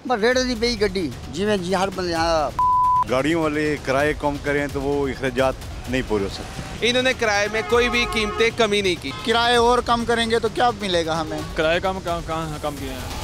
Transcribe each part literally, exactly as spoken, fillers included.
बस रेट दी पई गड्डी जिवें जी हर बंदे गाड़ियों वाले किराए कम करें तो वो अखराजात नहीं पूरे हो सकते। इन्होंने किराए में कोई भी कीमतें कमी नहीं की। किराए और कम करेंगे तो क्या मिलेगा हमें? किराए कम कहाँ कम किए हैं?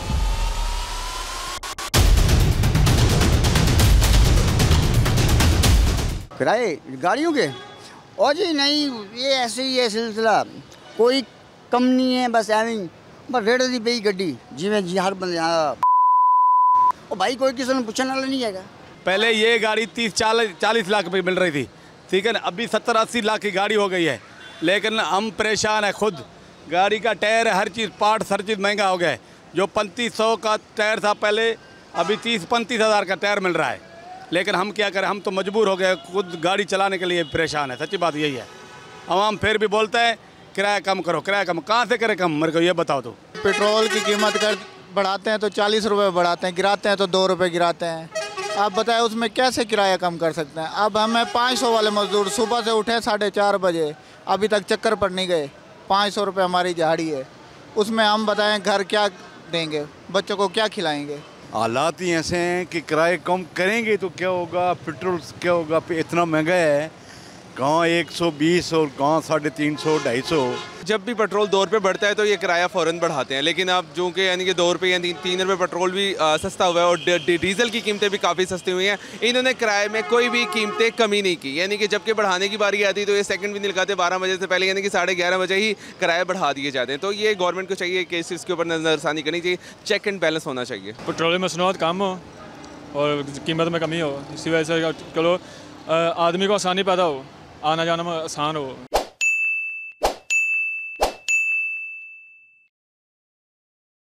किराए गाड़ियों के और जी नहीं, ये ऐसे ही है सिलसिला, कोई कम नहीं है, बस एवं बस रेट दी पई गड्डी जिवें जी हर बंदे ओ भाई कोई किसी ने पूछने वाला नहीं है। पहले ये गाड़ी तीस चालीस चालीस लाख पे मिल रही थी, ठीक है ना, अभी सत्तर अस्सी लाख की गाड़ी हो गई है। लेकिन हम परेशान हैं खुद, गाड़ी का टायर हर चीज़ पार्ट्स हर चीज़ महंगा हो गया है। जो पैंतीस सौ का टायर था पहले, अभी तीस पैंतीस हज़ार का टायर मिल रहा है। लेकिन हम क्या करें, हम तो मजबूर हो गए, खुद गाड़ी चलाने के लिए परेशान है। सच्ची बात यही है। आवाम फिर भी बोलते हैं किराया कम करो, किराया कम, कहाँ से करें कम, मेरे को ये बताओ। तो पेट्रोल की कीमत कर बढ़ाते हैं तो चालीस रुपये बढ़ाते हैं, गिराते हैं तो दो रुपये गिराते हैं। आप बताएं उसमें कैसे किराया कम कर सकते हैं? अब हमें पाँच सौ वाले मजदूर सुबह से उठे साढ़े चार बजे, अभी तक चक्कर पर नहीं गए, पाँच सौ रुपये हमारी दिहाड़ी है। उसमें हम बताएं घर क्या देंगे, बच्चों को क्या खिलाएंगे? हालात ही ऐसे हैं कि किराए कम करेंगे तो क्या होगा, पेट्रोल क्या होगा, इतना महंगा है, कहाँ एक सौ बीस और कहाँ साढ़े तीन सौ ढाई सौ। जब भी पेट्रोल दो रुपये बढ़ता है तो ये किराया फ़ौरन बढ़ाते हैं। लेकिन अब जो कि यानी कि दो रुपये या तीन रुपये पेट्रोल भी आ, सस्ता हुआ है और डीजल की कीमतें भी काफ़ी सस्ती हुई हैं। इन्होंने किराए में कोई भी कीमतें कमी नहीं की, यानी कि जबकि बढ़ाने की बारी आती तो ये सेकंड भी नहीं लगाते, बारह बजे से पहले यानी कि साढ़े ग्यारह बजे ही किराए बढ़ा दिए जाते हैं। तो ये गवर्नमेंट को चाहिए कि इसके ऊपर नज़रसानी करनी चाहिए, चेक एंड बैलेंस होना चाहिए। पेट्रोल में मसनूआत कम हो और कीमत में कमी हो, इसी वजह से चलो आदमी को आसानी पैदा हो, आना जाना में आसान हो।